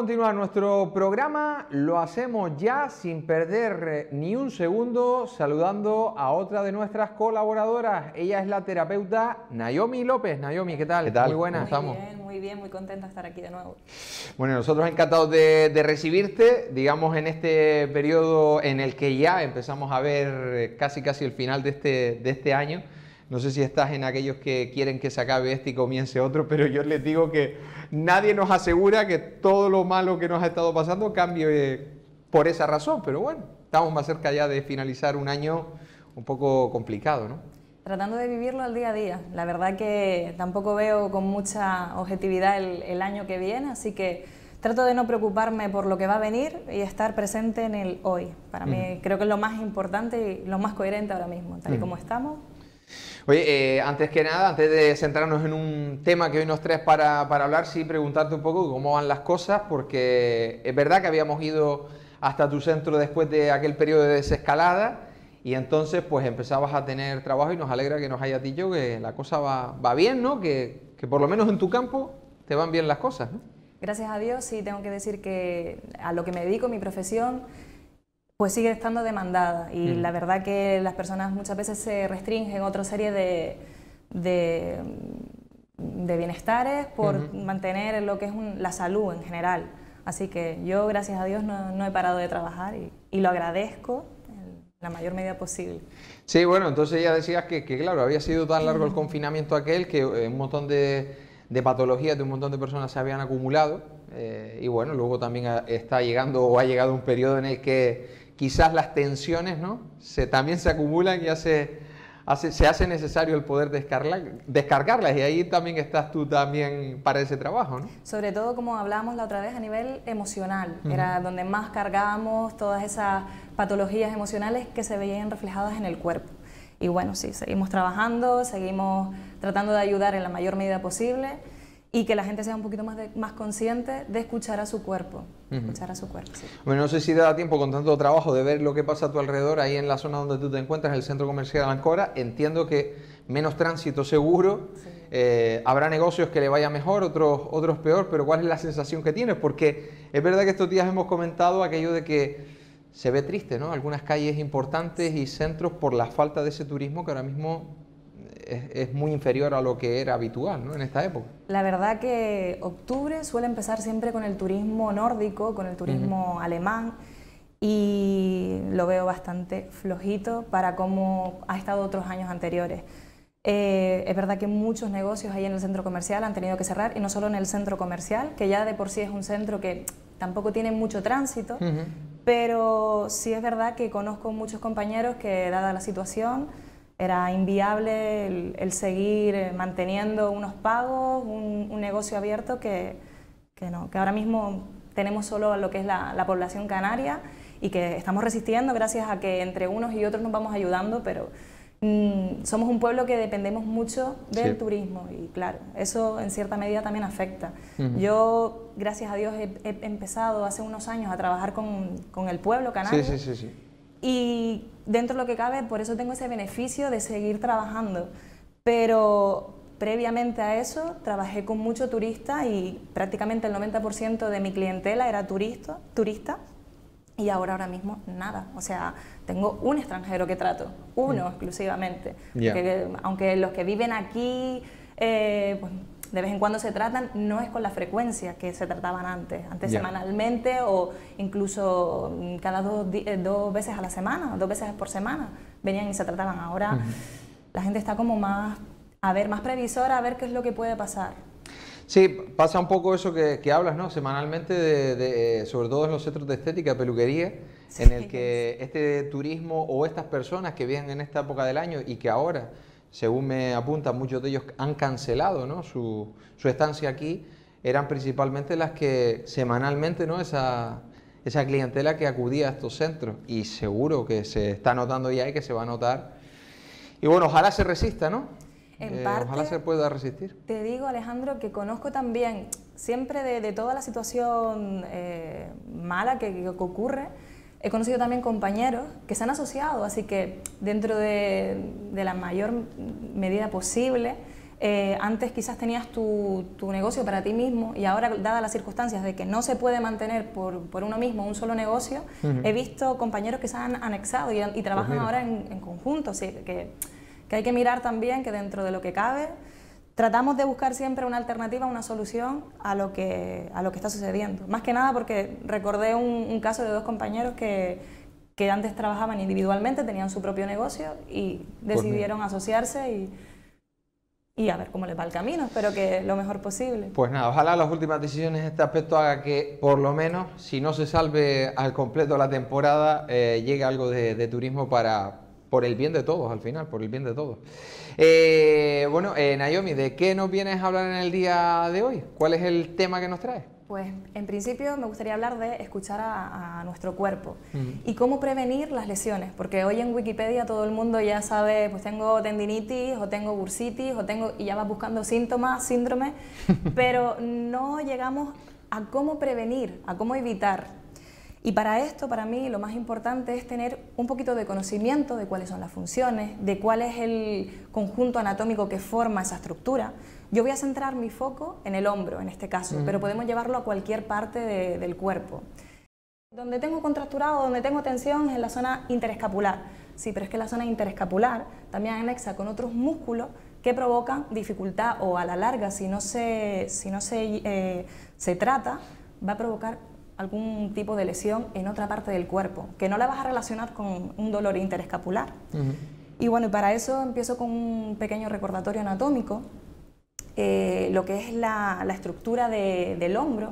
continuar nuestro programa, lo hacemos ya sin perder ni un segundo, saludando a otra de nuestras colaboradoras. Ella es la terapeuta Naomi López. Naomi, ¿qué tal? ¿Qué tal? Muy buenas, estamos. Muy bien, muy contenta de estar aquí de nuevo. Bueno, nosotros encantados de recibirte, digamos, en este periodo en el que ya empezamos a ver casi el final de este año. No sé si estás en aquellos que quieren que se acabe este y comience otro, pero yo les digo que nadie nos asegura que todo lo malo que nos ha estado pasando cambie por esa razón. Pero bueno, estamos más cerca ya de finalizar un año un poco complicado, ¿no? Tratando de vivirlo al día a día. La verdad que tampoco veo con mucha objetividad el año que viene, así que trato de no preocuparme por lo que va a venir y estar presente en el hoy. Para mí creo que es lo más importante y lo más coherente ahora mismo, tal y como estamos. Oye, antes que nada, antes de centrarnos en un tema que hoy nos traes para hablar, sí preguntarte un poco cómo van las cosas, porque es verdad que habíamos ido hasta tu centro después de aquel periodo de desescalada y entonces pues empezabas a tener trabajo y nos alegra que nos hayas dicho que la cosa va bien, ¿no? Que por lo menos en tu campo te van bien las cosas, ¿no? Gracias a Dios, sí, tengo que decir que a lo que me dedico, mi profesión, pues sigue estando demandada y la verdad que las personas muchas veces se restringen otra serie de bienestares por mantener lo que es la salud en general. Así que yo, gracias a Dios, no he parado de trabajar y lo agradezco en la mayor medida posible. Sí, bueno, entonces ya decías que claro, había sido tan largo el confinamiento aquel que un montón de patologías de un montón de personas se habían acumulado y bueno, luego también está llegando o ha llegado un periodo en el que quizás las tensiones, ¿no? también se acumulan y se hace necesario el poder descargarlas y ahí también estás tú también para ese trabajo, ¿no? Sobre todo, como hablábamos la otra vez, a nivel emocional, era donde más cargábamos todas esas patologías emocionales que se veían reflejadas en el cuerpo. Y bueno, sí, seguimos trabajando, seguimos tratando de ayudar en la mayor medida posible y que la gente sea un poquito más consciente de escuchar a su cuerpo. Escuchar a su cuerpo, sí. Bueno, no sé si te da tiempo con tanto trabajo de ver lo que pasa a tu alrededor ahí en la zona donde tú te encuentras, el centro comercial Ancora. Entiendo que menos tránsito seguro, sí. Habrá negocios que le vaya mejor, otros peor, pero ¿cuál es la sensación que tienes? Porque es verdad que estos días hemos comentado aquello de que se ve triste, ¿no? Algunas calles importantes y centros por la falta de ese turismo que ahora mismo es muy inferior a lo que era habitual, ¿no? En esta época. La verdad que octubre suele empezar siempre con el turismo nórdico, con el turismo alemán y lo veo bastante flojito para cómo ha estado otros años anteriores. Es verdad que muchos negocios ahí en el centro comercial han tenido que cerrar y no solo en el centro comercial, que ya de por sí es un centro que tampoco tiene mucho tránsito, pero sí es verdad que conozco muchos compañeros que, dada la situación, era inviable el seguir manteniendo unos pagos, un negocio abierto que ahora mismo tenemos solo lo que es la población canaria y que estamos resistiendo gracias a que entre unos y otros nos vamos ayudando, pero somos un pueblo que dependemos mucho del turismo y claro, eso en cierta medida también afecta. Yo, gracias a Dios, he empezado hace unos años a trabajar con el pueblo canario. Sí. Y dentro de lo que cabe, por eso tengo ese beneficio de seguir trabajando. Pero previamente a eso, trabajé con mucho turista y prácticamente el 90% de mi clientela era turista y ahora mismo nada. O sea, tengo un extranjero que trato, uno exclusivamente. Porque, aunque los que viven aquí, pues, de vez en cuando se tratan, no es con la frecuencia que se trataban antes semanalmente o incluso cada dos veces a la semana, 2 veces por semana venían y se trataban. Ahora la gente está como más previsora, a ver qué es lo que puede pasar. Sí, pasa un poco eso que hablas, ¿no? Semanalmente, sobre todo en los centros de estética, peluquería, en el que este turismo o estas personas que vienen en esta época del año y que ahora, según me apuntan, muchos de ellos han cancelado, ¿no? su estancia aquí, eran principalmente las que semanalmente, ¿no? Esa clientela que acudía a estos centros y seguro que se está notando ya y que se va a notar. Y bueno, ojalá se resista, ¿no? En parte, ojalá se pueda resistir. Te digo, Alejandro, que conozco también, siempre de toda la situación mala que ocurre, he conocido también compañeros que se han asociado, así que dentro de la mayor medida posible Antes quizás tenías tu negocio para ti mismo y ahora, dadas las circunstancias de que no se puede mantener por uno mismo un solo negocio, he visto compañeros que se han anexado y trabajan ahora en conjunto. Sí, que hay que mirar también que dentro de lo que cabe tratamos de buscar siempre una alternativa, una solución a lo que está sucediendo. Más que nada porque recordé un caso de 2 compañeros que antes trabajaban individualmente, tenían su propio negocio y decidieron asociarse y a ver cómo les va el camino. Espero que lo mejor posible. Pues nada, ojalá las últimas decisiones en este aspecto haga que, por lo menos, si no se salve al completo la temporada, llegue algo de turismo por el bien de todos, al final, por el bien de todos. Bueno, Naomi, ¿de qué nos vienes a hablar en el día de hoy? ¿Cuál es el tema que nos traes? Pues en principio me gustaría hablar de escuchar a nuestro cuerpo y cómo prevenir las lesiones, porque hoy en Wikipedia todo el mundo ya sabe, pues tengo tendinitis o tengo bursitis y ya vas buscando síntomas, síndromes, pero no llegamos a cómo prevenir, a cómo evitar. Y para esto, para mí, lo más importante es tener un poquito de conocimiento de cuáles son las funciones, de cuál es el conjunto anatómico que forma esa estructura. Yo voy a centrar mi foco en el hombro, en este caso, pero podemos llevarlo a cualquier parte del cuerpo. Donde tengo contracturado, donde tengo tensión es en la zona interescapular. Sí, pero es que la zona interescapular también anexa con otros músculos que provocan dificultad o a la larga, si no se trata, va a provocar algún tipo de lesión en otra parte del cuerpo, que no la vas a relacionar con un dolor interescapular. Y bueno, para eso empiezo con un pequeño recordatorio anatómico. Lo que es la estructura del hombro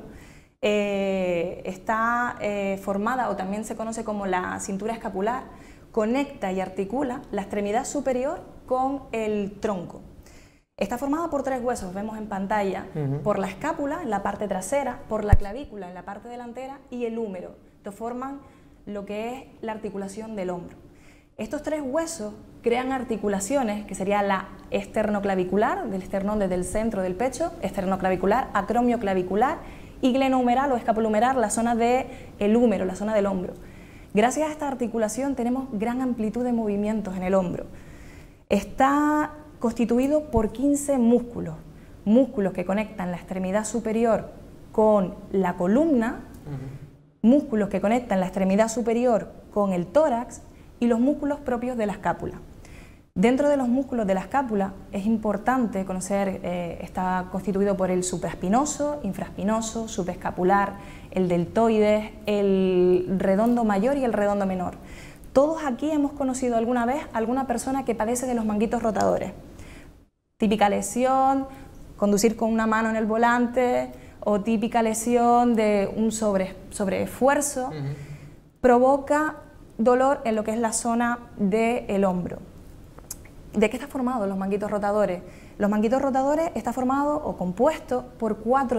está formada, o también se conoce como la cintura escapular, conecta y articula la extremidad superior con el tronco. Está formada por 3 huesos, vemos en pantalla, por la escápula en la parte trasera, por la clavícula en la parte delantera y el húmero. Estos forman lo que es la articulación del hombro. Estos 3 huesos crean articulaciones, que sería la esternoclavicular, del esternón desde el centro del pecho, esternoclavicular, acromioclavicular y glenohumeral o escapulohumeral, la zona del húmero, la zona del hombro. Gracias a esta articulación tenemos gran amplitud de movimientos en el hombro. Está constituido por 15 músculos que conectan la extremidad superior con la columna, músculos que conectan la extremidad superior con el tórax y los músculos propios de la escápula. Dentro de los músculos de la escápula es importante conocer, está constituido por el supraespinoso, infraespinoso, subescapular, el deltoides, el redondo mayor y el redondo menor. Todos aquí hemos conocido alguna vez a alguna persona que padece de los manguitos rotadores. Típica lesión, conducir con una mano en el volante, o típica lesión de un sobreesfuerzo, provoca dolor en lo que es la zona del hombro. ¿De qué está formado los manguitos rotadores? Los manguitos rotadores está formado o compuesto por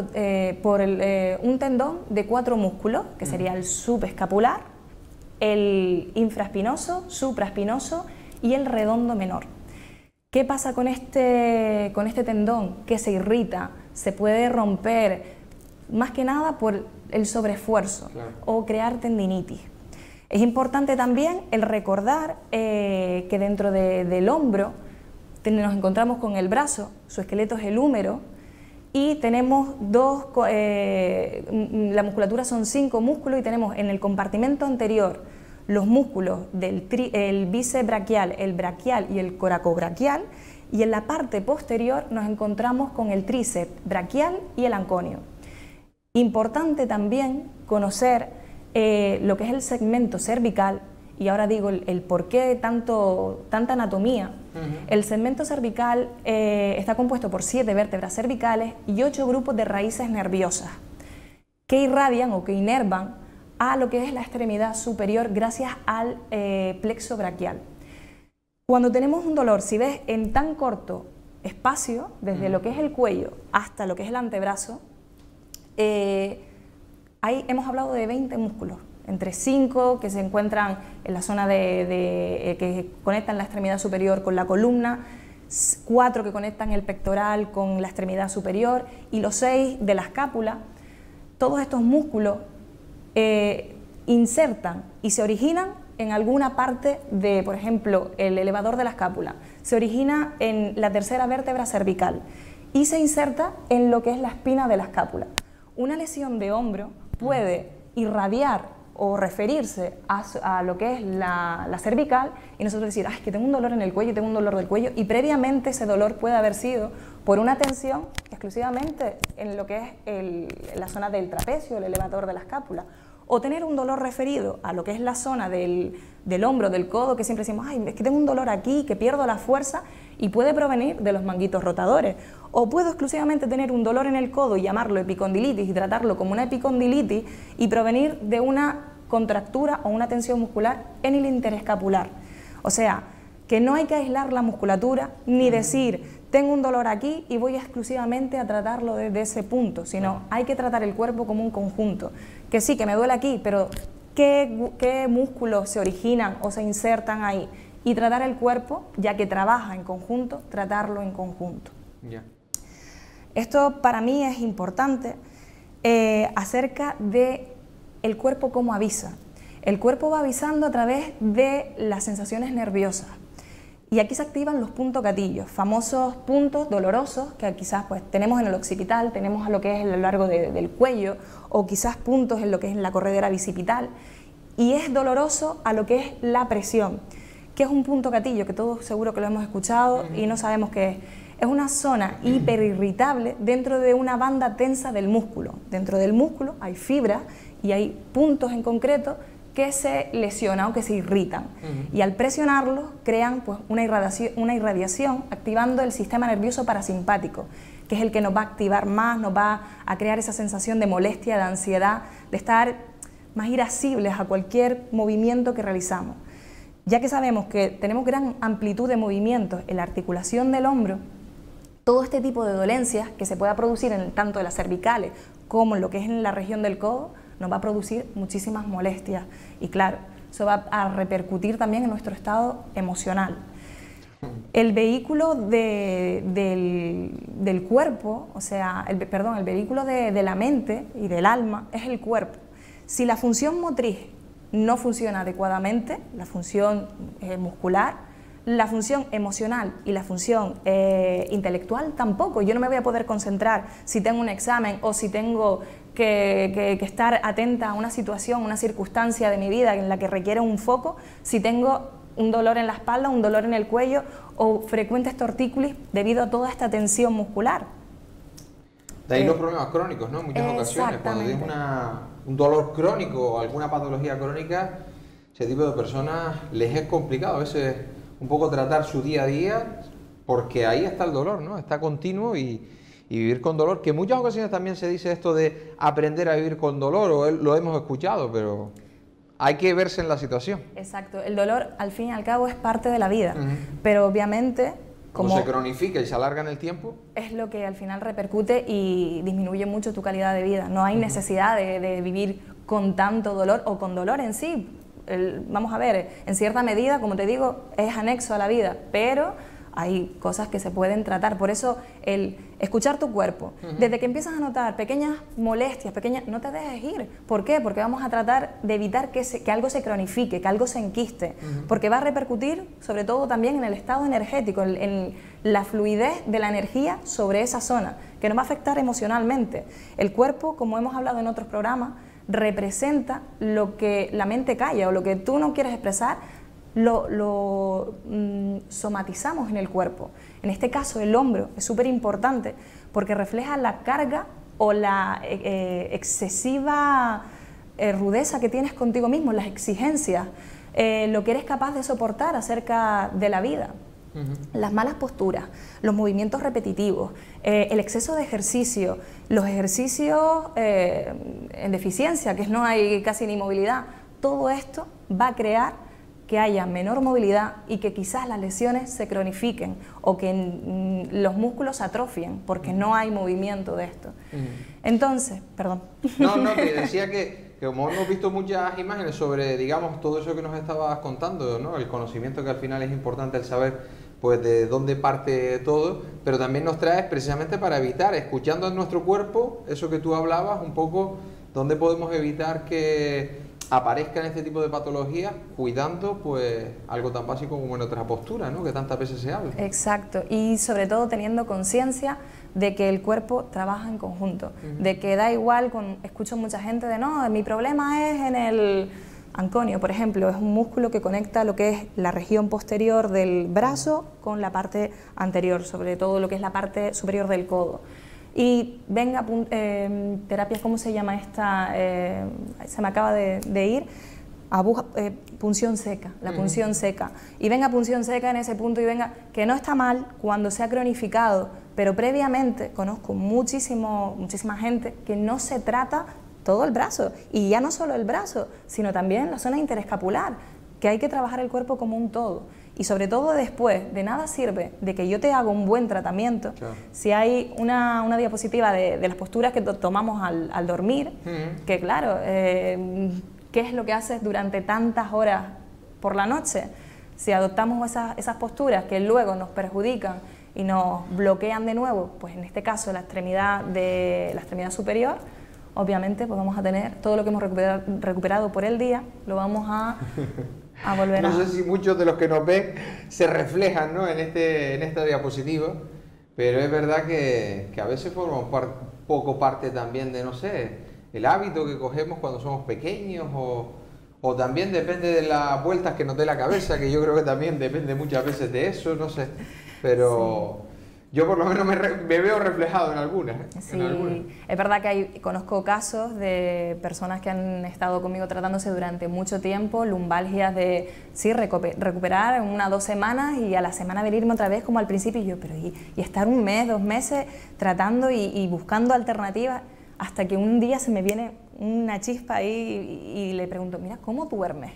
un tendón de 4 músculos, que sería el subescapular, el infraespinoso, supraespinoso y el redondo menor. ¿Qué pasa con este tendón? Que se irrita, se puede romper, más que nada por el sobreesfuerzo o crear tendinitis. Es importante también el recordar que dentro del hombro nos encontramos con el brazo, su esqueleto es el húmero, y tenemos la musculatura son 5 músculos y tenemos en el compartimento anterior los músculos del bíceps braquial, el braquial y el coracobraquial, y en la parte posterior nos encontramos con el tríceps braquial y el anconio. Importante también conocer lo que es el segmento cervical, y ahora digo el por qué tanta anatomía. El segmento cervical está compuesto por 7 vértebras cervicales y 8 grupos de raíces nerviosas que irradian o que inervan a lo que es la extremidad superior gracias al plexo braquial. Cuando tenemos un dolor, si ves en tan corto espacio, desde lo que es el cuello hasta lo que es el antebrazo, ahí hemos hablado de 20 músculos, entre 5 que se encuentran en la zona que conectan la extremidad superior con la columna, 4 que conectan el pectoral con la extremidad superior y los 6 de la escápula. Todos estos músculos insertan y se originan en alguna parte de, por ejemplo, el elevador de la escápula. Se origina en la tercera vértebra cervical y se inserta en lo que es la espina de la escápula. Una lesión de hombro puede irradiar o referirse a lo que es la cervical y nosotros decir, es que tengo un dolor en el cuello, tengo un dolor del cuello, y previamente ese dolor puede haber sido por una tensión exclusivamente en lo que es la zona del trapecio, el elevador de la escápula, o tener un dolor referido a lo que es la zona del hombro, del codo, que siempre decimos, es que tengo un dolor aquí, que pierdo la fuerza, y puede provenir de los manguitos rotadores. O puedo exclusivamente tener un dolor en el codo y llamarlo epicondilitis y tratarlo como una epicondilitis y provenir de una contractura o una tensión muscular en el interescapular. O sea, que no hay que aislar la musculatura ni decir, tengo un dolor aquí y voy exclusivamente a tratarlo desde ese punto, sino hay que tratar el cuerpo como un conjunto. Que sí, que me duele aquí, pero ¿qué músculos se originan o se insertan ahí? Y tratar el cuerpo, ya que trabaja en conjunto, tratarlo en conjunto. Yeah. Esto para mí es importante acerca de el cuerpo cómo avisa. El cuerpo va avisando a través de las sensaciones nerviosas. Y aquí se activan los puntos gatillos, famosos puntos dolorosos que quizás pues, tenemos en el occipital, tenemos a lo que es a lo largo del cuello, o quizás puntos en lo que es la corredera bicipital. Y es doloroso a lo que es la presión, que es un punto gatillo, que todos seguro que lo hemos escuchado y no sabemos qué es. Es una zona hiperirritable dentro de una banda tensa del músculo. Dentro del músculo hay fibras y hay puntos en concreto que se lesionan o que se irritan. Y al presionarlos crean pues, una irradiación activando el sistema nervioso parasimpático, que es el que nos va a activar más, nos va a crear esa sensación de molestia, de ansiedad, de estar más irascibles a cualquier movimiento que realizamos. Ya que sabemos que tenemos gran amplitud de movimientos en la articulación del hombro, todo este tipo de dolencias que se pueda producir en tanto en las cervicales como en lo que es en la región del codo, nos va a producir muchísimas molestias y claro, eso va a repercutir también en nuestro estado emocional. El vehículo del cuerpo, o sea, el vehículo de la mente y del alma es el cuerpo. Si la función motriz no funciona adecuadamente, la función muscular, la función emocional y la función intelectual tampoco. Yo no me voy a poder concentrar si tengo un examen o si tengo que estar atenta a una situación, una circunstancia de mi vida en la que requiere un foco, si tengo un dolor en la espalda, un dolor en el cuello o frecuentes tortícolis debido a toda esta tensión muscular. De ahí los problemas crónicos, ¿no? En muchas ocasiones, cuando tienes un dolor crónico o alguna patología crónica, ese tipo de personas les es complicado a veces un poco tratar su día a día, porque ahí está el dolor, ¿no? Está continuo y vivir con dolor, que en muchas ocasiones también se dice esto de aprender a vivir con dolor, o lo hemos escuchado, pero hay que verse en la situación. Exacto, el dolor al fin y al cabo es parte de la vida, pero obviamente como se cronifica y se alarga en el tiempo, es lo que al final repercute y disminuye mucho tu calidad de vida. No hay necesidad de vivir con tanto dolor o con dolor en sí. Vamos a ver, en cierta medida, como te digo, es anexo a la vida, pero hay cosas que se pueden tratar. Por eso el escuchar tu cuerpo, desde que empiezas a notar pequeñas molestias, no te dejes ir. ¿Por qué? Porque vamos a tratar de evitar que algo se cronifique, que algo se enquiste, porque va a repercutir sobre todo también en el estado energético, en la fluidez de la energía sobre esa zona, que nos va a afectar emocionalmente. El cuerpo, como hemos hablado en otros programas, representa lo que la mente calla o lo que tú no quieres expresar, lo somatizamos en el cuerpo. En este caso el hombro es súper importante porque refleja la carga o la excesiva rudeza que tienes contigo mismo, las exigencias, lo que eres capaz de soportar acerca de la vida. Las malas posturas, los movimientos repetitivos, el exceso de ejercicio, los ejercicios en deficiencia, que no hay casi ni movilidad, todo esto va a crear que haya menor movilidad y que quizás las lesiones se cronifiquen o que los músculos se atrofien porque no hay movimiento de esto. Entonces, perdón. No, que decía que como hemos visto muchas imágenes sobre, digamos, todo eso que nos estabas contando, ¿no? El conocimiento que al final es importante, el saber pues de dónde parte todo, pero también nos traes precisamente para evitar, escuchando en nuestro cuerpo, eso que tú hablabas, un poco, dónde podemos evitar que aparezcan este tipo de patologías cuidando pues algo tan básico como nuestra postura, ¿no? Que tantas veces se habla. Exacto, y sobre todo teniendo conciencia de que el cuerpo trabaja en conjunto, de que da igual, escucho mucha gente de no, mi problema es en el anconio, por ejemplo, es un músculo que conecta lo que es la región posterior del brazo con la parte anterior, sobre todo lo que es la parte superior del codo. Y venga, terapias, ¿cómo se llama esta? Se me acaba de ir. Punción seca, la punción seca. Y venga punción seca en ese punto y venga, que no está mal cuando se ha cronificado, pero previamente conozco muchísima gente que no se trata todo el brazo, y ya no solo el brazo, sino también la zona interescapular, que hay que trabajar el cuerpo como un todo. Y sobre todo después, de nada sirve de que yo te haga un buen tratamiento, claro, si hay una diapositiva de las posturas que tomamos al dormir, que claro, ¿qué es lo que haces durante tantas horas por la noche? Si adoptamos esas posturas que luego nos perjudican y nos bloquean de nuevo, pues en este caso la extremidad superior, obviamente pues vamos a tener todo lo que hemos recuperado por el día, lo vamos a volver a... No sé si muchos de los que nos ven se reflejan, ¿no? en esta diapositiva, pero es verdad que a veces formamos poco parte también de, no sé, el hábito que cogemos cuando somos pequeños, o también depende de las vueltas que nos dé la cabeza, que yo creo que también depende muchas veces de eso, no sé, pero... Sí. Yo por lo menos me veo reflejado en algunas. Sí, es verdad que conozco casos de personas que han estado conmigo tratándose durante mucho tiempo, lumbalgias de, sí, recuperar en 1 o 2 semanas y a la semana venirme otra vez como al principio, y yo, pero y estar 1 mes, 2 meses tratando y buscando alternativas, hasta que un día se me viene una chispa ahí y le pregunto, mira, ¿cómo duermes?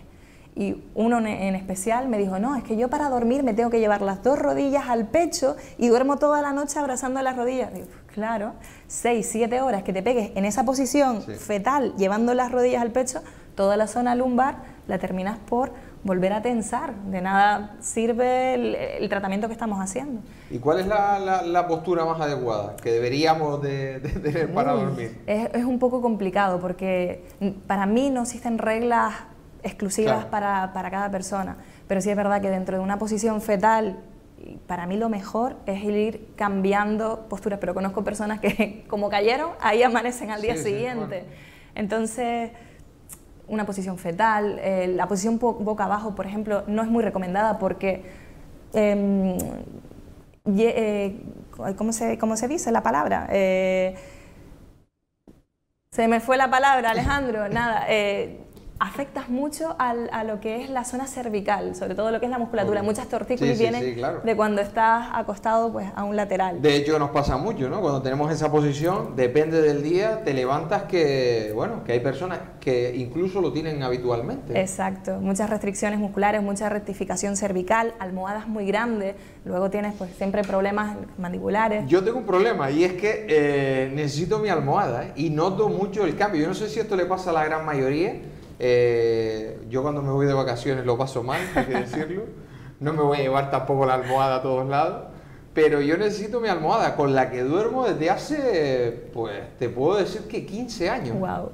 Y uno en especial me dijo, no, es que yo para dormir me tengo que llevar las 2 rodillas al pecho y duermo toda la noche abrazando las rodillas. Digo, claro, 6, 7 horas que te pegues en esa posición fetal, llevando las rodillas al pecho, toda la zona lumbar la terminas por volver a tensar. De nada sirve el tratamiento que estamos haciendo. ¿Y cuál es la postura más adecuada que deberíamos de tener para dormir? Es un poco complicado porque para mí no existen reglas exclusivas, claro, para cada persona, pero sí es verdad que dentro de una posición fetal, para mí lo mejor es ir cambiando posturas, pero conozco personas que como cayeron, ahí amanecen al día siguiente. Bueno. Entonces, una posición fetal, la posición boca abajo, por ejemplo, no es muy recomendada porque, ¿cómo se dice la palabra? Se me fue la palabra, Alejandro, nada. Afectas mucho a lo que es la zona cervical, sobre todo lo que es la musculatura. Muchas tortícolis vienen claro, de cuando estás acostado pues, a un lateral. De hecho nos pasa mucho, ¿no? Cuando tenemos esa posición, depende del día, te levantas que hay personas que incluso lo tienen habitualmente. Exacto, muchas restricciones musculares, mucha rectificación cervical, almohadas muy grandes, luego tienes pues siempre problemas mandibulares. Yo tengo un problema y es que necesito mi almohada y noto mucho el cambio. Yo no sé si esto le pasa a la gran mayoría. Yo cuando me voy de vacaciones lo paso mal, hay que decirlo. No me voy a llevar tampoco la almohada a todos lados, pero yo necesito mi almohada con la que duermo desde hace, pues te puedo decir que 15 años. Wow.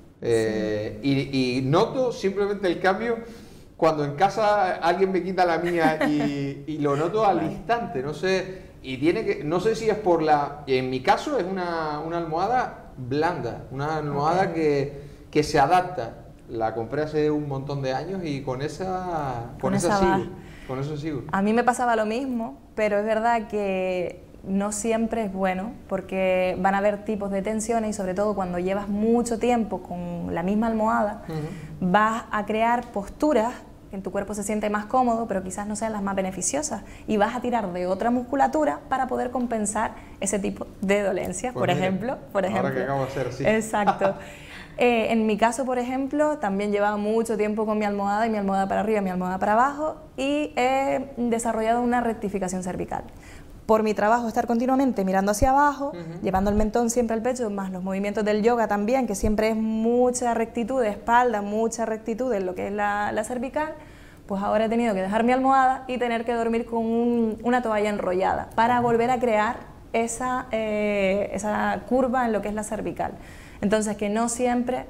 Y noto simplemente el cambio cuando en casa alguien me quita la mía y lo noto al instante, no sé, no sé si es por en mi caso es una almohada blanda, una almohada que se adapta. La compré hace un montón de años y con esa sigo. A mí me pasaba lo mismo, pero es verdad que no siempre es bueno porque van a haber tipos de tensiones y sobre todo cuando llevas mucho tiempo con la misma almohada, vas a crear posturas que en tu cuerpo se siente más cómodo, pero quizás no sean las más beneficiosas y vas a tirar de otra musculatura para poder compensar ese tipo de dolencias, por ejemplo. Ahora que acabo de hacer, sí. Exacto. En mi caso, por ejemplo, también llevaba mucho tiempo con mi almohada y mi almohada para arriba y mi almohada para abajo y he desarrollado una rectificación cervical. Por mi trabajo estar continuamente mirando hacia abajo, llevando el mentón siempre al pecho, más los movimientos del yoga también, que siempre es mucha rectitud de espalda, mucha rectitud en lo que es la cervical, pues ahora he tenido que dejar mi almohada y tener que dormir con una toalla enrollada para volver a crear esa curva en lo que es la cervical. Entonces, que no siempre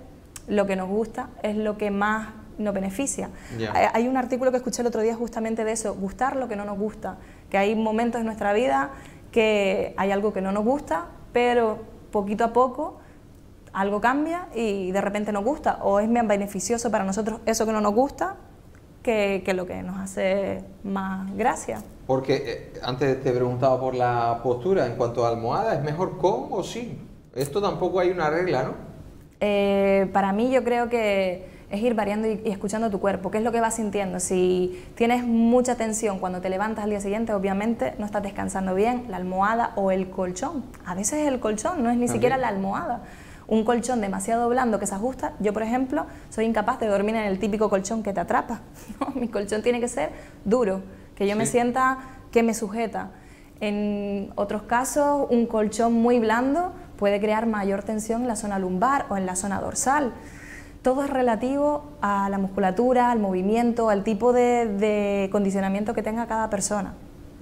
lo que nos gusta es lo que más nos beneficia. Yeah. Hay un artículo que escuché el otro día justamente de eso, gustar lo que no nos gusta, que hay momentos en nuestra vida que hay algo que no nos gusta, pero poquito a poco algo cambia y de repente nos gusta, o es más beneficioso para nosotros eso que no nos gusta que lo que nos hace más gracia. Porque antes te preguntaba por la postura, en cuanto a almohada, ¿es mejor con o sin? Esto tampoco hay una regla, ¿no? Para mí yo creo que es ir variando y escuchando tu cuerpo, qué es lo que vas sintiendo. Si tienes mucha tensión cuando te levantas al día siguiente, obviamente no estás descansando bien, la almohada o el colchón. A veces es el colchón, no es ni siquiera la almohada. Un colchón demasiado blando que se ajusta, yo por ejemplo soy incapaz de dormir en el típico colchón que te atrapa, ¿no? Mi colchón tiene que ser duro, que yo me sienta que me sujeta. En otros casos un colchón muy blando puede crear mayor tensión en la zona lumbar o en la zona dorsal. Todo es relativo a la musculatura, al movimiento, al tipo de condicionamiento que tenga cada persona.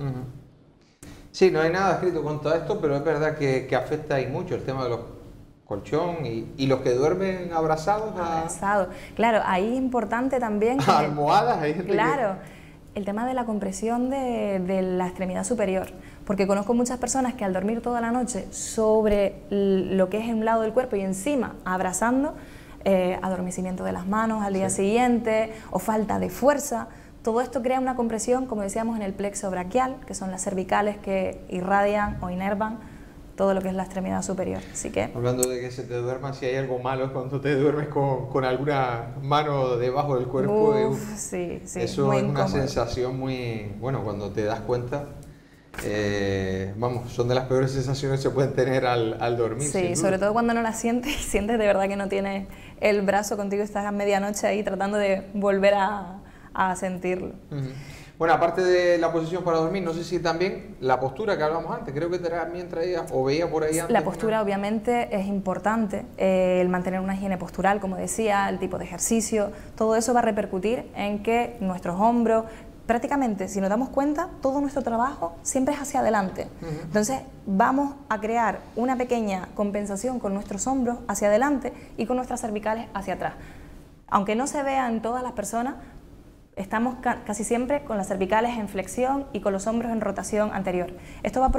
Sí, no hay nada escrito con todo esto, pero es verdad que afecta ahí mucho el tema de los colchón y los que duermen abrazados. Abrazados. Claro, ahí es importante también... almohadas. Hay gente claro, el tema de la compresión de la extremidad superior. Porque conozco muchas personas que al dormir toda la noche sobre lo que es un lado del cuerpo y encima abrazando, adormecimiento de las manos al día siguiente o falta de fuerza, todo esto crea una compresión, como decíamos, en el plexo braquial, que son las cervicales que irradian o inervan todo lo que es la extremidad superior. Así que... Hablando de que se te duerma, si hay algo malo es cuando te duermes con alguna mano debajo del cuerpo. Sí, eso es una sensación muy... Bueno, cuando te das cuenta, vamos, son de las peores sensaciones que se pueden tener al dormir. Sí, sobre todo cuando no la sientes y sientes de verdad que no tienes el brazo contigo y estás a medianoche ahí tratando de volver a sentirlo. Bueno, aparte de la posición para dormir, no sé si también la postura que hablamos antes, creo que también traía o veía por ahí antes. La postura obviamente es importante, el mantener una higiene postural, como decía, el tipo de ejercicio, todo eso va a repercutir en que nuestros hombros, prácticamente, si nos damos cuenta, todo nuestro trabajo siempre es hacia adelante. Entonces vamos a crear una pequeña compensación con nuestros hombros hacia adelante y con nuestras cervicales hacia atrás. Aunque no se vea en todas las personas, estamos casi siempre con las cervicales en flexión y con los hombros en rotación anterior. Esto va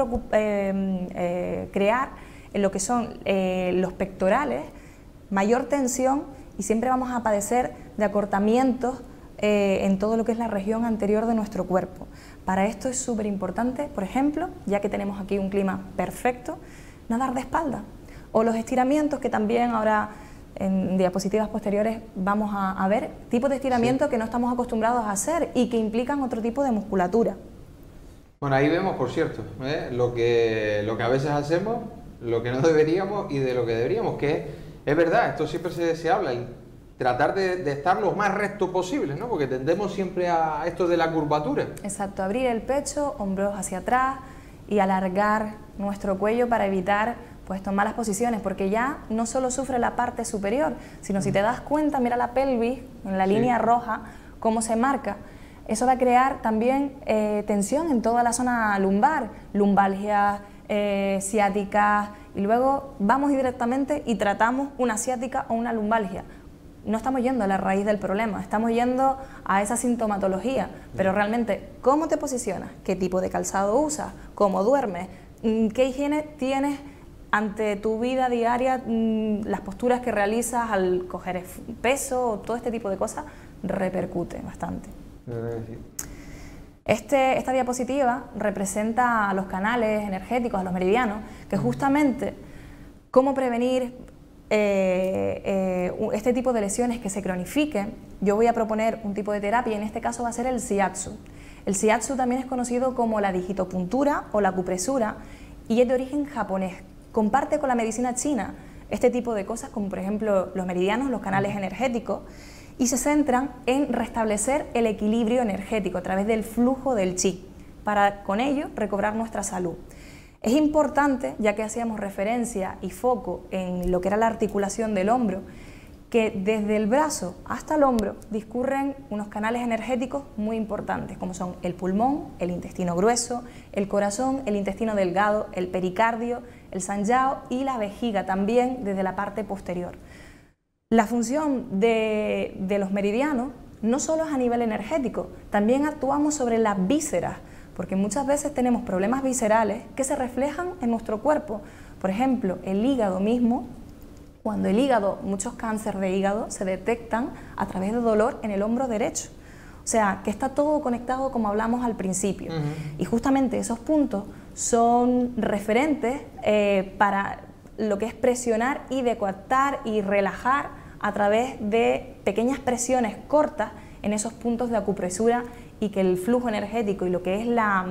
a crear en lo que son los pectorales mayor tensión y siempre vamos a padecer de acortamientos en todo lo que es la región anterior de nuestro cuerpo. Para esto es súper importante, por ejemplo, ya que tenemos aquí un clima perfecto, nadar de espalda. O los estiramientos que también ahora en diapositivas posteriores vamos a ver tipos de estiramiento que no estamos acostumbrados a hacer y que implican otro tipo de musculatura. Bueno, ahí vemos, por cierto, lo que a veces hacemos, lo que no deberíamos y de lo que deberíamos, que es verdad, esto siempre se habla, y tratar de estar lo más recto posible, ¿no? Porque tendemos siempre a esto de la curvatura. Exacto, abrir el pecho, hombros hacia atrás y alargar nuestro cuello para evitar pues tomar las posiciones, porque ya no solo sufre la parte superior, sino si te das cuenta, mira la pelvis, en la línea roja, cómo se marca. Eso va a crear también tensión en toda la zona lumbar, lumbalgias, ciáticas, y luego vamos directamente y tratamos una ciática o una lumbalgia. No estamos yendo a la raíz del problema, estamos yendo a esa sintomatología, pero realmente, ¿cómo te posicionas? ¿Qué tipo de calzado usas? ¿Cómo duermes? ¿Qué higiene tienes ante tu vida diaria? Las posturas que realizas al coger peso, todo este tipo de cosas, repercute bastante. Esta diapositiva representa a los canales energéticos, a los meridianos, que justamente cómo prevenir este tipo de lesiones que se cronifiquen. Yo voy a proponer un tipo de terapia y en este caso va a ser el shiatsu. El shiatsu también es conocido como la digitopuntura o la acupresura y es de origen japonés. Comparte con la medicina china este tipo de cosas como por ejemplo los meridianos, los canales energéticos, y se centran en restablecer el equilibrio energético a través del flujo del chi, para con ello recobrar nuestra salud. Es importante, ya que hacíamos referencia y foco en lo que era la articulación del hombro, que desde el brazo hasta el hombro discurren unos canales energéticos muy importantes, como son el pulmón, el intestino grueso, el corazón, el intestino delgado, el pericardio, el sanjiao y la vejiga también desde la parte posterior. La función de los meridianos no solo es a nivel energético, también actuamos sobre las vísceras, porque muchas veces tenemos problemas viscerales que se reflejan en nuestro cuerpo. Por ejemplo, el hígado mismo, cuando el hígado, muchos cánceres de hígado se detectan a través de dolor en el hombro derecho. O sea, que está todo conectado como hablamos al principio. Y justamente esos puntos son referentes para lo que es presionar y decoactar y relajar a través de pequeñas presiones cortas en esos puntos de acupresura y que el flujo energético y lo que es la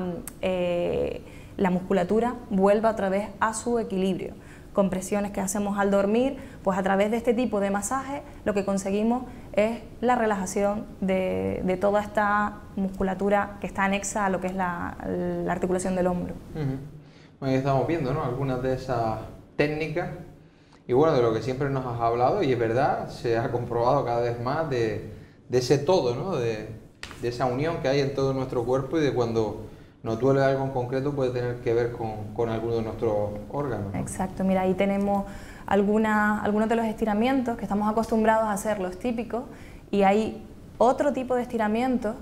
musculatura vuelva otra vez a su equilibrio. Con presiones que hacemos al dormir, pues a través de este tipo de masaje lo que conseguimos es la relajación de toda esta musculatura que está anexa a lo que es la articulación del hombro. Bueno, ya estamos viendo, ¿no?, algunas de esas técnicas y bueno, de lo que siempre nos has hablado, y es verdad, se ha comprobado cada vez más de ese todo, ¿no?, de esa unión que hay en todo nuestro cuerpo y de cuando nos duele algo en concreto puede tener que ver con alguno de nuestros órganos, ¿no? Exacto, mira, ahí tenemos algunos de los estiramientos que estamos acostumbrados a hacer, los típicos, y hay otro tipo de estiramientos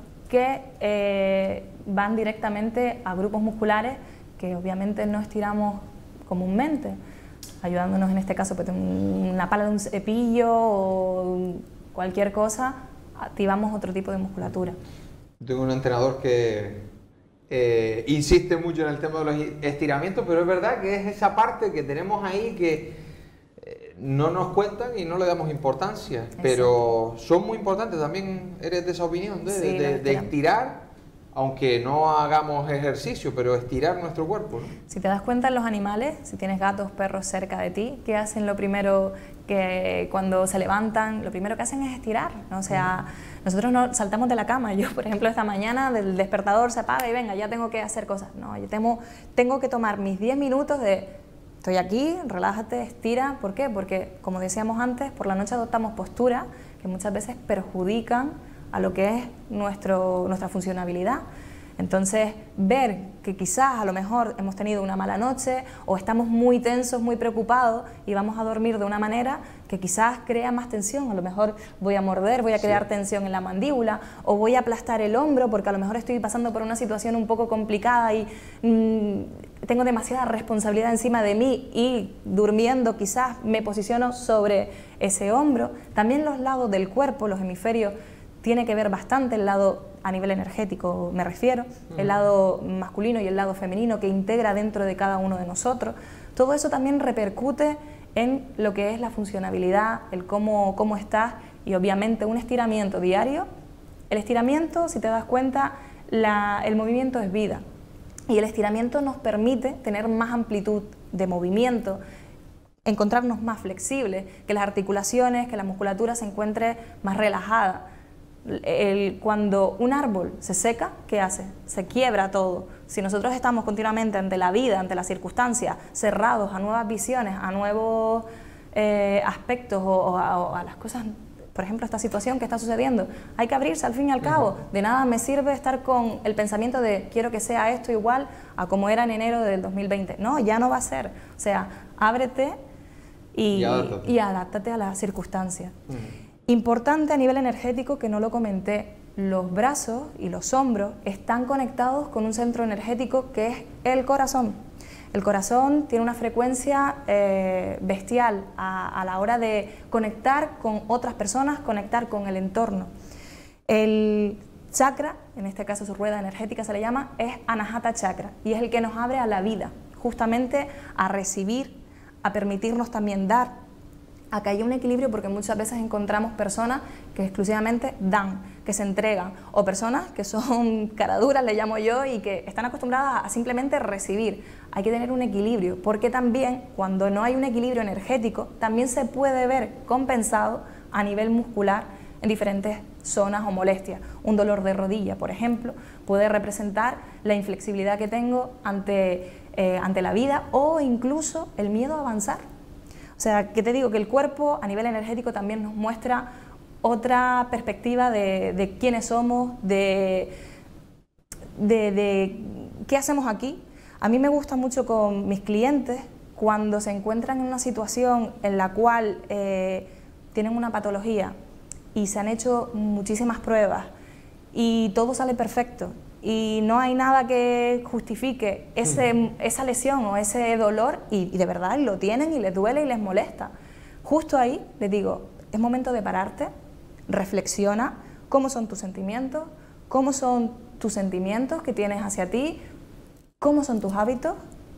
que van directamente a grupos musculares que obviamente no estiramos comúnmente, ayudándonos en este caso, pues, una pala de un cepillo o cualquier cosa, activamos otro tipo de musculatura. Tengo un entrenador que insiste mucho en el tema de los estiramientos, pero es verdad que es esa parte que tenemos ahí que no nos cuentan y no le damos importancia. Exacto. Pero son muy importantes. También eres de esa opinión de estirar, aunque no hagamos ejercicio, pero estirar nuestro cuerpo, ¿no? Si te das cuenta, los animales, si tienes gatos, perros cerca de ti, ¿qué hacen lo primero que cuando se levantan? Lo primero que hacen es estirar, ¿no? O sea, nosotros no saltamos de la cama. Yo, por ejemplo, esta mañana el despertador se apaga y venga, ya tengo que hacer cosas. No, yo tengo que tomar mis 10 minutos de estoy aquí, relájate, estira. ¿Por qué? Porque, como decíamos antes, por la noche adoptamos posturas que muchas veces perjudican a lo que es nuestra funcionabilidad. Entonces, ver que quizás a lo mejor hemos tenido una mala noche o estamos muy tensos, muy preocupados y vamos a dormir de una manera que quizás crea más tensión. A lo mejor voy a morder, voy a crear tensión en la mandíbula o voy a aplastar el hombro porque a lo mejor estoy pasando por una situación un poco complicada y tengo demasiada responsabilidad encima de mí y durmiendo quizás me posiciono sobre ese hombro. También los lados del cuerpo, los hemisferios, tiene que ver bastante, el lado a nivel energético me refiero, el lado masculino y el lado femenino que integra dentro de cada uno de nosotros. Todo eso también repercute en lo que es la funcionabilidad, el cómo estás y obviamente un estiramiento diario. El estiramiento, si te das cuenta, el movimiento es vida y el estiramiento nos permite tener más amplitud de movimiento, encontrarnos más flexibles, que las articulaciones, que la musculatura se encuentre más relajada. Cuando un árbol se seca, ¿qué hace? Se quiebra todo. Si nosotros estamos continuamente ante la vida, ante las circunstancias, cerrados a nuevas visiones, a nuevos aspectos o a las cosas, por ejemplo, esta situación que está sucediendo, hay que abrirse al fin y al cabo. De nada me sirve estar con el pensamiento de quiero que sea esto igual a como era en enero del 2020. No, ya no va a ser. O sea, ábrete y adáptate a las circunstancias. Importante a nivel energético, que no lo comenté, los brazos y los hombros están conectados con un centro energético que es el corazón. El corazón tiene una frecuencia bestial a la hora de conectar con otras personas, conectar con el entorno. El chakra, en este caso su rueda energética se le llama, es Anahata Chakra y es el que nos abre a la vida, justamente a recibir, a permitirnos también dar, a que haya un equilibrio, porque muchas veces encontramos personas que exclusivamente dan, que se entregan, o personas que son caraduras, le llamo yo, y que están acostumbradas a simplemente recibir. Hay que tener un equilibrio, porque también cuando no hay un equilibrio energético, también se puede ver compensado a nivel muscular en diferentes zonas o molestias. Un dolor de rodilla, por ejemplo, puede representar la inflexibilidad que tengo ante la vida o incluso el miedo a avanzar. O sea, que te digo que el cuerpo a nivel energético también nos muestra otra perspectiva de quiénes somos, de qué hacemos aquí. A mí me gusta mucho con mis clientes cuando se encuentran en una situación en la cual tienen una patología y se han hecho muchísimas pruebas y todo sale perfecto y no hay nada que justifique esa lesión o ese dolor y de verdad lo tienen y les duele y les molesta, justo ahí les digo, es momento de pararte, reflexiona cómo son tus sentimientos que tienes hacia ti, cómo son tus hábitos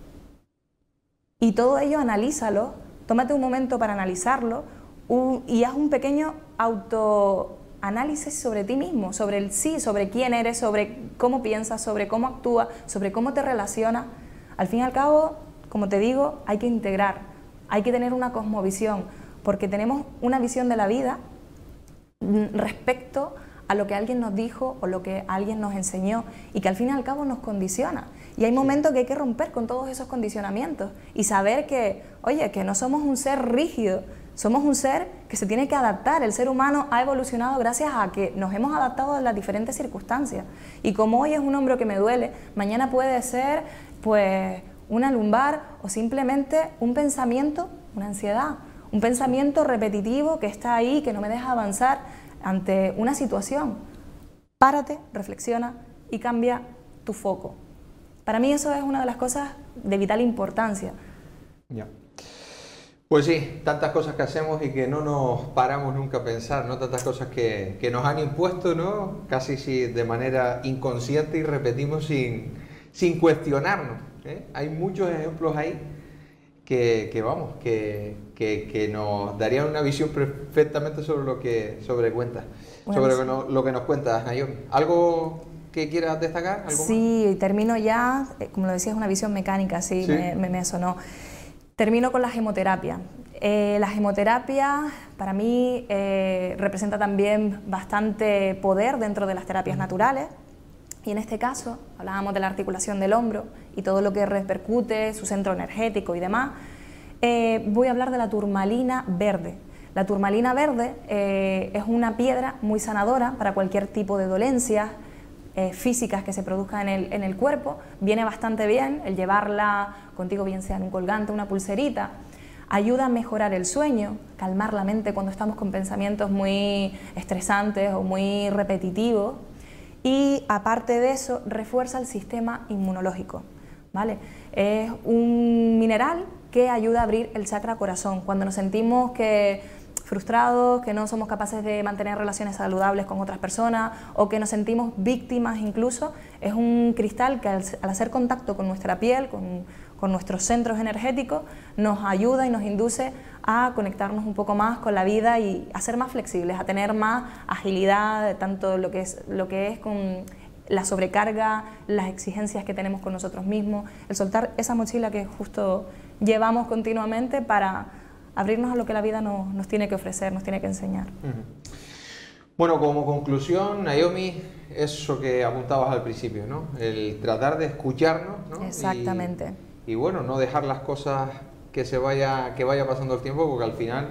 y todo ello analízalo, tómate un momento para analizarlo y haz un pequeño autoanálisis sobre ti mismo, sobre el sí, sobre quién eres, sobre cómo piensas, sobre cómo actúas, sobre cómo te relacionas. Al fin y al cabo, como te digo, hay que integrar, hay que tener una cosmovisión, porque tenemos una visión de la vida respecto a lo que alguien nos dijo o lo que alguien nos enseñó y que al fin y al cabo nos condiciona. Y hay momentos que hay que romper con todos esos condicionamientos y saber que, oye, que no somos un ser rígido, somos un ser que se tiene que adaptar. El ser humano ha evolucionado gracias a que nos hemos adaptado a las diferentes circunstancias. Y como hoy es un hombro que me duele, mañana puede ser pues una lumbar o simplemente un pensamiento, una ansiedad, un pensamiento repetitivo que está ahí, que no me deja avanzar ante una situación. Párate, reflexiona y cambia tu foco. Para mí eso es una de las cosas de vital importancia. Ya. Pues sí, tantas cosas que hacemos y que no nos paramos nunca a pensar, ¿no? Tantas cosas que nos han impuesto, ¿no? Casi sí, de manera inconsciente y repetimos sin cuestionarnos, ¿eh? Hay muchos ejemplos ahí que nos darían una visión perfectamente sobre lo que cuentas, bueno, sobre sí, lo que nos cuentas, Nayomi. ¿Algo que quieras destacar? ¿Algo sí, más? Termino ya, como lo decía, es una visión mecánica, sí, ¿sí? Me sonó. Termino con la gemoterapia. La gemoterapia para mí representa también bastante poder dentro de las terapias naturales y en este caso hablábamos de la articulación del hombro y todo lo que repercute, su centro energético y demás. Voy a hablar de la turmalina verde. La turmalina verde es una piedra muy sanadora para cualquier tipo de dolencias físicas que se produzcan en el cuerpo. Viene bastante bien el llevarla contigo, bien sea en un colgante, una pulserita. Ayuda a mejorar el sueño, calmar la mente cuando estamos con pensamientos muy estresantes o muy repetitivos y aparte de eso refuerza el sistema inmunológico, ¿vale? Es un mineral que ayuda a abrir el chakra corazón. Cuando nos sentimos frustrados, que no somos capaces de mantener relaciones saludables con otras personas o que nos sentimos víctimas incluso, es un cristal que al hacer contacto con nuestra piel, con nuestros centros energéticos, nos ayuda y nos induce a conectarnos un poco más con la vida y a ser más flexibles, a tener más agilidad, tanto lo que es con la sobrecarga, las exigencias que tenemos con nosotros mismos, el soltar esa mochila que justo llevamos continuamente para abrirnos a lo que la vida nos tiene que ofrecer, nos tiene que enseñar. Bueno, como conclusión, Nayomi, eso que apuntabas al principio, ¿no? El tratar de escucharnos, ¿no? Exactamente. Y bueno, no dejar las cosas que vaya pasando el tiempo, porque al final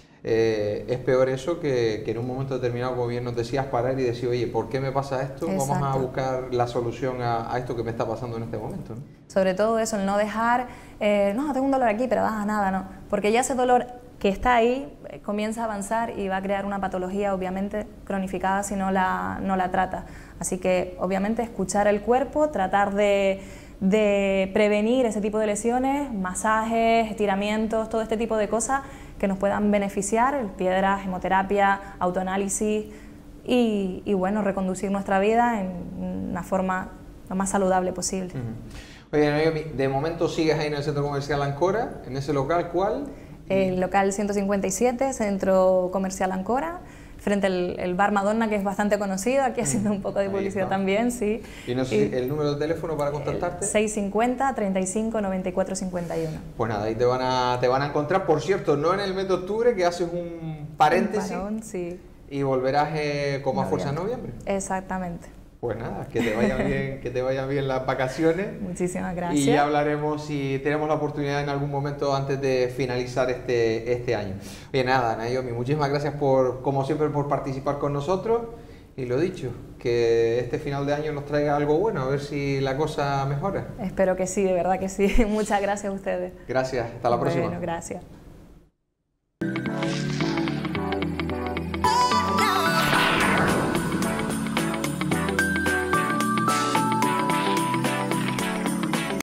es peor eso que en un momento determinado, como bien nos decías, parar y decir, oye, ¿por qué me pasa esto? Exacto. Vamos a buscar la solución a esto que me está pasando en este momento, ¿no? Sobre todo eso, el no dejar, no, tengo un dolor aquí, pero nada, no. Porque ya ese dolor que está ahí comienza a avanzar y va a crear una patología, obviamente, cronificada si no la trata. Así que, obviamente, escuchar el cuerpo, tratar de prevenir ese tipo de lesiones, masajes, estiramientos, todo este tipo de cosas que nos puedan beneficiar, piedras, hemoterapia, autoanálisis y bueno, reconducir nuestra vida en una forma lo más saludable posible. Oye, Nayomi, de momento sigues ahí en el Centro Comercial Ancora, en ese local, ¿cuál? El local 157, Centro Comercial Ancora, frente al Bar Madonna, que es bastante conocido, aquí haciendo un poco de publicidad también, sí. Y no sé si el número de teléfono para contactarte. 650 35 94 51. Pues nada, ahí te van a encontrar. Por cierto, no en el mes de octubre, que haces un paréntesis. Un parón, sí. Y volverás con más fuerza en noviembre. Exactamente. Pues nada, que te vayan bien las vacaciones. Muchísimas gracias. Y ya hablaremos si tenemos la oportunidad en algún momento antes de finalizar este año. Oye, nada, Nayomi, muchísimas gracias como siempre por participar con nosotros. Y lo dicho, que este final de año nos traiga algo bueno, a ver si la cosa mejora. Espero que sí, de verdad que sí. Muchas gracias a ustedes. Gracias, hasta la próxima. Bueno, gracias.